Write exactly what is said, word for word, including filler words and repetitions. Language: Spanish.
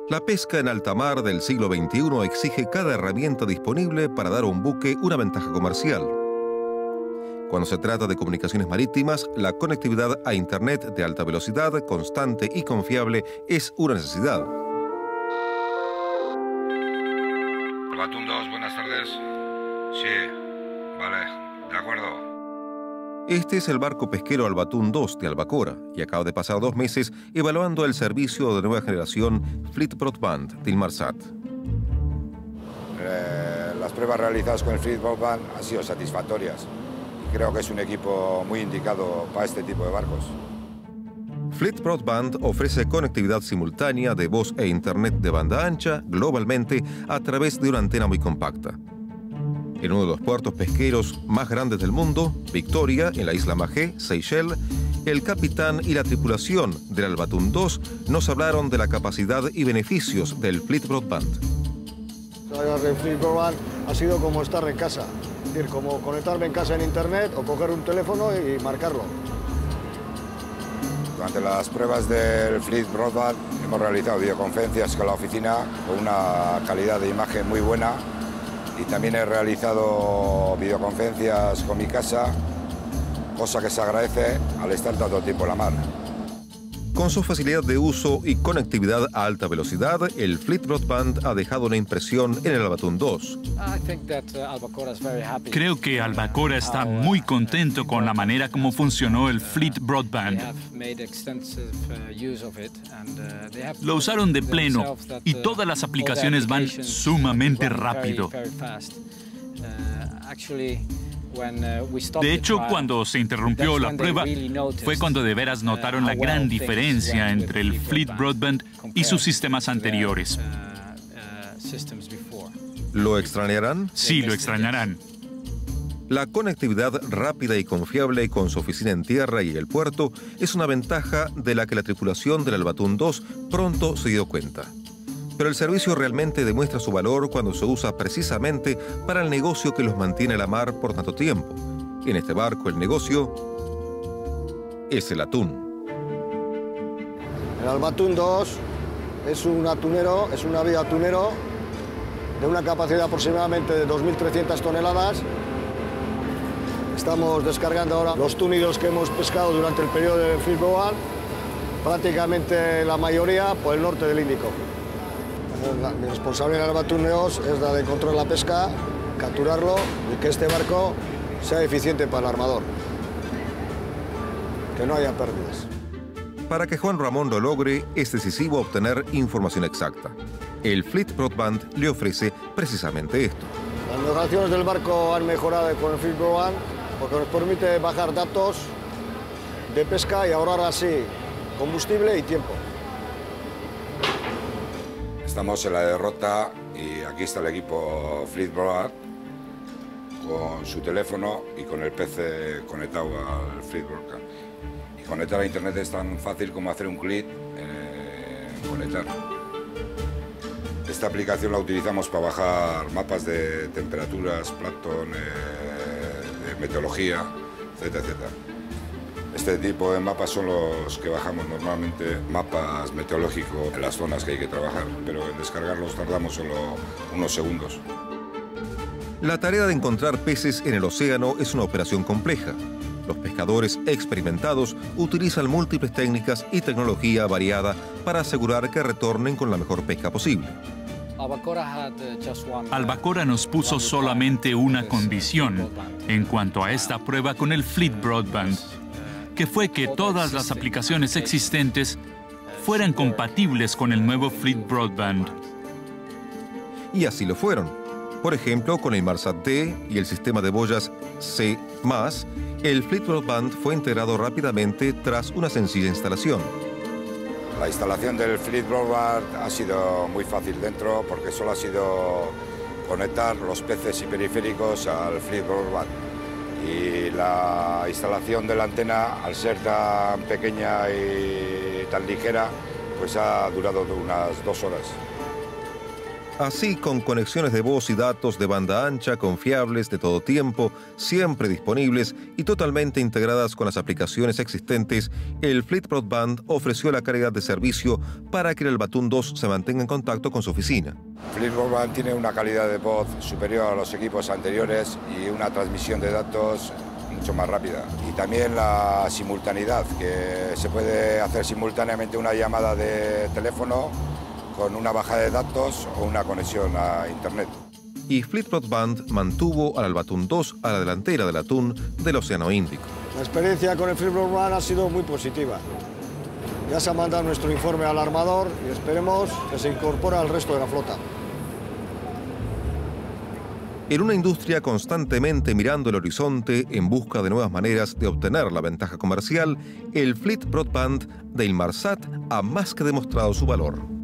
La pesca en alta mar del siglo veintiuno exige cada herramienta disponible para dar a un buque una ventaja comercial. Cuando se trata de comunicaciones marítimas, la conectividad a Internet de alta velocidad, constante y confiable es una necesidad. Albatún dos, buenas tardes. Sí, vale, de acuerdo. Este es el barco pesquero Albatún dos de Albacora y acaba de pasar dos meses evaluando el servicio de nueva generación Fleet Broadband de Inmarsat. Eh, las pruebas realizadas con el Fleet Broadband han sido satisfactorias. Creo que es un equipo muy indicado para este tipo de barcos. Fleet Broadband ofrece conectividad simultánea de voz e internet de banda ancha globalmente a través de una antena muy compacta. En uno de los puertos pesqueros más grandes del mundo, Victoria, en la isla Mahé, Seychelles, el capitán y la tripulación del Albatún dos nos hablaron de la capacidad y beneficios del Fleet Broadband. El Fleet Broadband ha sido como estar en casa, es decir, como conectarme en casa en internet o coger un teléfono y marcarlo. Durante las pruebas del Fleet Broadband hemos realizado videoconferencias con la oficina con una calidad de imagen muy buena. Y también he realizado videoconferencias con mi casa, cosa que se agradece al estar tanto tiempo en la mar. Con su facilidad de uso y conectividad a alta velocidad, el Fleet Broadband ha dejado una impresión en el Albatún dos. Creo que Albacora está muy contento con la manera como funcionó el Fleet Broadband. Lo usaron de pleno y todas las aplicaciones van sumamente rápido. De hecho, cuando se interrumpió la prueba, fue cuando de veras notaron la gran diferencia entre el Fleet Broadband y sus sistemas anteriores. ¿Lo extrañarán? Sí, lo extrañarán. La conectividad rápida y confiable con su oficina en tierra y el puerto es una ventaja de la que la tripulación del Albatún dos pronto se dio cuenta. Pero el servicio realmente demuestra su valor cuando se usa precisamente para el negocio que los mantiene a la mar por tanto tiempo. En este barco el negocio es el atún. El Albatún dos es un atunero, es un navío atunero de una capacidad aproximadamente de dos mil trescientas toneladas. Estamos descargando ahora los túnidos que hemos pescado durante el periodo de Fleet Broadband, prácticamente la mayoría por el norte del Índico. Mi responsabilidad en el Albatún dos es la de controlar la pesca, capturarlo y que este barco sea eficiente para el armador. Que no haya pérdidas. Para que Juan Ramón lo logre, es decisivo obtener información exacta. El Fleet Broadband le ofrece precisamente esto. Las navegaciones del barco han mejorado con el Fleet Broadband porque nos permite bajar datos de pesca y ahorrar así combustible y tiempo. Estamos en la derrota y aquí está el equipo Fleet Broadband con su teléfono y con el P C conectado al Fleet Broadband. Y conectar a internet es tan fácil como hacer un clic en conectar. Esta aplicación la utilizamos para bajar mapas de temperaturas, plancton, eh, de meteorología, etcétera, etcétera. Este tipo de mapas son los que bajamos normalmente, mapas meteorológicos en las zonas que hay que trabajar, pero en descargarlos tardamos solo unos segundos. La tarea de encontrar peces en el océano es una operación compleja. Los pescadores experimentados utilizan múltiples técnicas y tecnología variada para asegurar que retornen con la mejor pesca posible. Albacora nos puso solamente una condición en cuanto a esta prueba con el Fleet Broadband, que fue que todas las aplicaciones existentes fueran compatibles con el nuevo Fleet Broadband. Y así lo fueron. Por ejemplo, con el Inmarsat D y el sistema de boyas C más, el Fleet Broadband fue integrado rápidamente tras una sencilla instalación. La instalación del Fleet Broadband ha sido muy fácil dentro porque solo ha sido conectar los peces y periféricos al Fleet Broadband. Y la instalación de la antena, al ser tan pequeña y tan ligera, pues ha durado unas dos horas. Así, con conexiones de voz y datos de banda ancha, confiables, de todo tiempo, siempre disponibles y totalmente integradas con las aplicaciones existentes, el Fleet Broadband ofreció la calidad de servicio para que el Albatún dos se mantenga en contacto con su oficina. Fleet Broadband tiene una calidad de voz superior a los equipos anteriores y una transmisión de datos mucho más rápida. Y también la simultaneidad, que se puede hacer simultáneamente una llamada de teléfono con una bajada de datos o una conexión a Internet. Y Fleet Broadband mantuvo al Albatún dos a la delantera del atún del Océano Índico. La experiencia con el Fleet Broadband ha sido muy positiva. Ya se ha mandado nuestro informe al armador y esperemos que se incorpore al resto de la flota. En una industria constantemente mirando el horizonte en busca de nuevas maneras de obtener la ventaja comercial, el Fleet Broadband de Inmarsat ha más que demostrado su valor.